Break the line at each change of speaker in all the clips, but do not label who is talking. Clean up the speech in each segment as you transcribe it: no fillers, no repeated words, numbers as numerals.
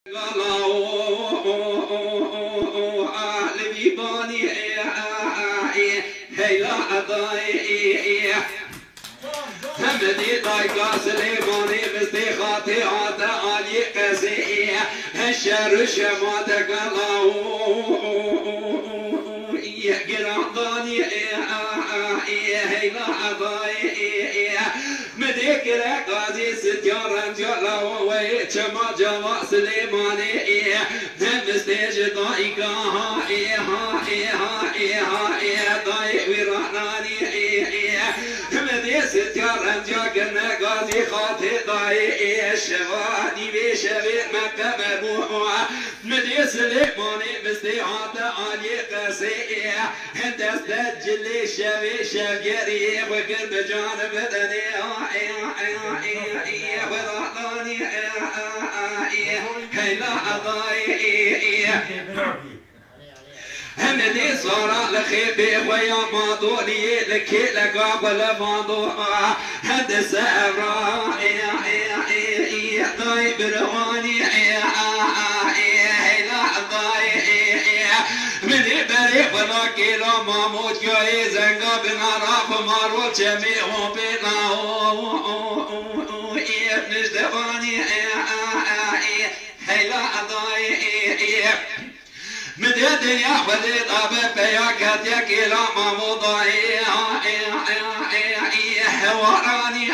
همدي طايقة سليماني مستيخاتي عاتا علي قسي هالشر شماتك الله قرعضاني هيلا عضاي مديك رقازي ستيارا جلا ويتشما جما سليماني هم استيج طايقة طايق وراناني ستيارا جاكنا قاضي خاطي ضايع الشوادي بشبير مكة مربوعة مدي سليماني مستيعاتا علي قسيع هند استجل لي شبي شبيري وكل بجانب بدني وضعاني هيلا ضايع همدي صار لخيبي ويا ماضوني لكي لقابل موضوع هد سابرا طيب رواني هيلا ضايع مني بريق ولا كيلو ماموت جاي زنقا بنعرف مارو جميع بنا نجدواني هيلا ضايع مدي الدنيا خذي طابت بياكت يا كيلا ماموضاي وراني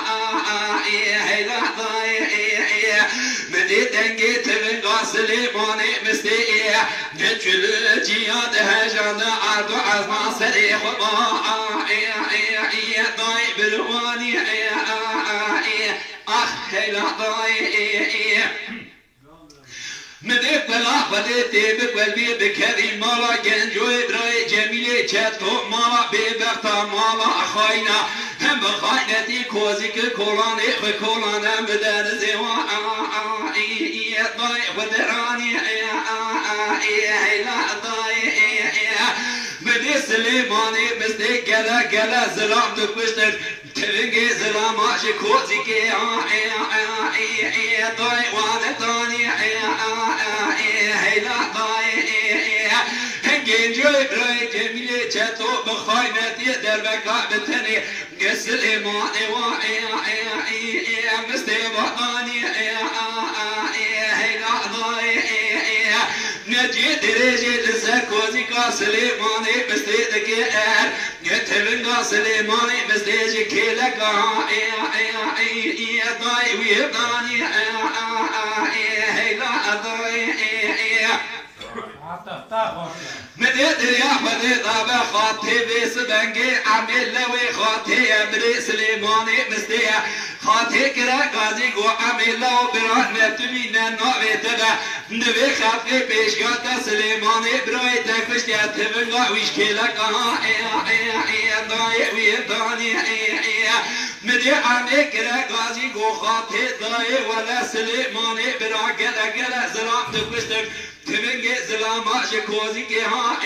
هيلا ضاي مدي دنقيت من قاصلي ماني مستيع نجل جياد هجان عرض عزما سريح ضاي بلواني هيلا ضاي مديك بلا خديتي بقلبي بكذي مالا جنجوي براي جميلي شاتكو مالا ببغتا مالا أخاينا هم بخاينتي كوزيك كولاني بكولانا مدان زوا ضاي ودراني هيلا ضاي مدي سليماني مستي قلا زلام دكوشتر تبنجي زلام عاشي كوزيكي ضاي وانا ضاني هيلا ضاي هنجي جوي براي جميلي شاتو بخاينتي دربكا بتني قسل إيماني مستي بطاني هيلا ضاي نجي دريجي لسكوزي كاسليماني مستي دكير يتبن كاسليماني مستي جكيلك ضاي ويباني هيلا ضاي مديت رياح مديت أبا خاطي بيس بنجي عمل لوي خاطي أمري سليماني مستيع خاطي كرا قازي قو عمل لو بران مبتمينا نوعي تبا نبي خاطي بيش قاتا سليماني براي تكفشت يتبنغا ويشكيلك ضايع ويباني مدي عمي كرا قازي قو خاطي ضايع ولا سليماني برا قلا زلام تكفشتك تبنجي زلامة شكوزي كها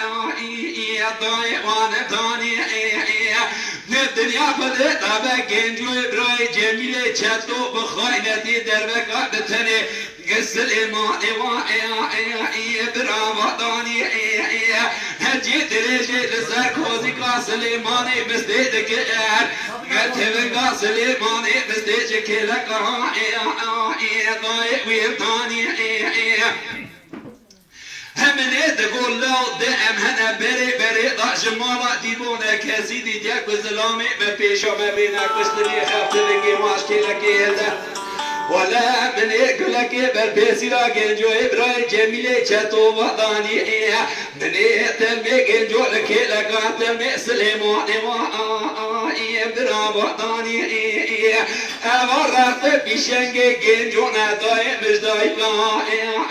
ضايع وانا ثاني الدنيا بدأت أبكين جوي براي جميلة شاتو بخاينتي دربك بتني قسل إيماني برا وطاني هجي دريجي لسكوزي قاسل إيماني بستيدك قتل قاسل إيماني بستيدك لك ضايع ويبطاني همني تقول لو دعم هنا بري ضاش مالا ديبونا كزيدي جاك وزلامي ببيشو ما بينك وشتري خفت لكي واشكي لكي هذا ولا من يقول لك بالبيسي راجل جو إبراهيم جميلة شتو وطاني من يتم جنجو لك لقات مسلماني إبراهيم وطاني أمرت بشنج جنجو ناداي مش دايما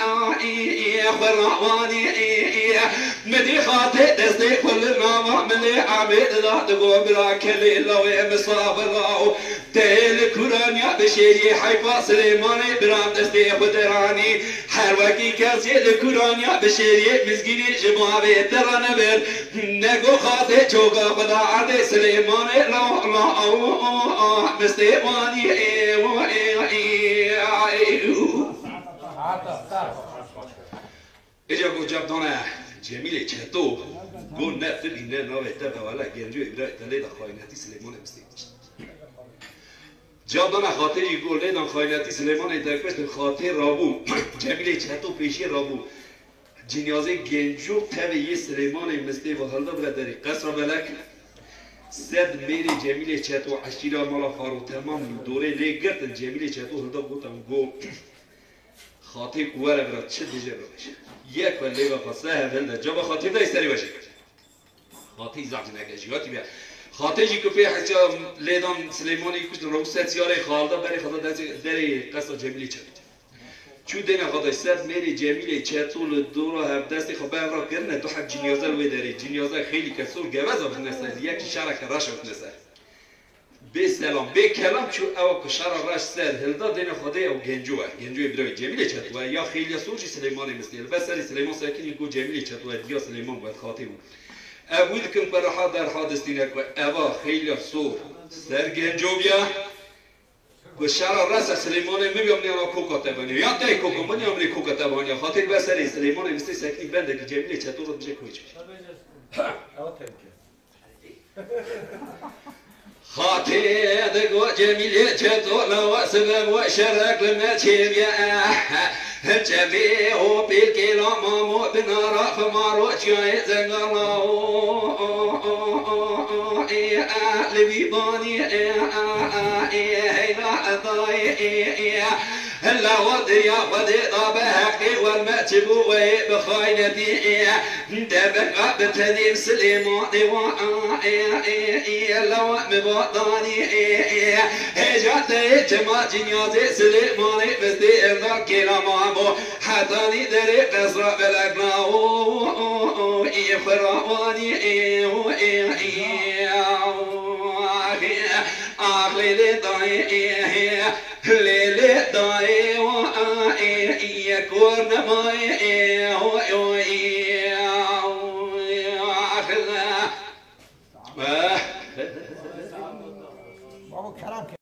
خراباني مدي خاطئ دستي كل ما من عبيد لا تقوم براكل إلا ومصاب الله تيل كورانيا بشيري حيفا سليماني برام دستي خدراني حروكي كاسي الكورانيا بشيري مسكيني جماعي ترنبر نقو خاطئ جوغا خدا عدي سليماني لا مستيواني اجا گو جاب دانه جمیل چطور گو نفت بینه ناوه تبه والا گنجو ابرای تلیل خواهینتی سلیمان بستید جاب دانه خاطری گو لیدان خواهینتی سلیمان ایتاکوست خاطر رابو جمیل چطور پیشی رابو جنیازه گنجو تبه یه سلیمان مستید و حالدا برادری قصر بلک سد میری جمیل چطور عشیرا مالا خارو تمام دوره لگرد جمیل چطور حالدا بودم گو خاطر قواره براد چه دیجه رو بشه یک ولی با خاصه هفته جا با خاطر دا استری باشه خاطر زعج نگهجیاتی بیا خاطر جی که پیش حجا لیدان سلیمانی کشت رو ست سیاره خالده بری خدا دری قصر جمیلی چطور چون دینا خدا سد میری جمیلی چطور دورا هف دستی خب به امرا کرنه دو حب جنیازه رو داری جنیازه خیلی کسور گوز آفت نسر یک شرک رش آفت نسر به سلام به کلام چون او کشار راش سر هلدا دین خدای او گنجوه گنجوه برای جمیل چطوره یا خیلی سوچی سلیمانی مثل بس سری سلیمان ساکنی کو جمیل چطوره دیا سلیمان باید خاطر اول کم پر حاضر حادث دینه کو اوا خیلی سور سر گنجو بیا کشار راش سلیمان میگم نه کوکا تبانی یا تای کوکا من امری کوکا تبانی خاطر بس سری سلیمان مثل ساکنی بنده که جمیل چطوره میشه کوچ خاطر دقو جميل جدول وسبب وشرق لما تشبيا جميع بالكلام مو بنار فمارو جاي زغلا لبيباني هيلا ضاي هلا ودريا ودي طابحكي والمكتب بخاينتي دبق بتديم سليماني لو مبطاني هجاتي جماعة جنيازي سليماني بسدي ارضا كلامامو حتاني دري قصر بلقناو فراواني ليلي ضاي ليلي ضاي يكون ماي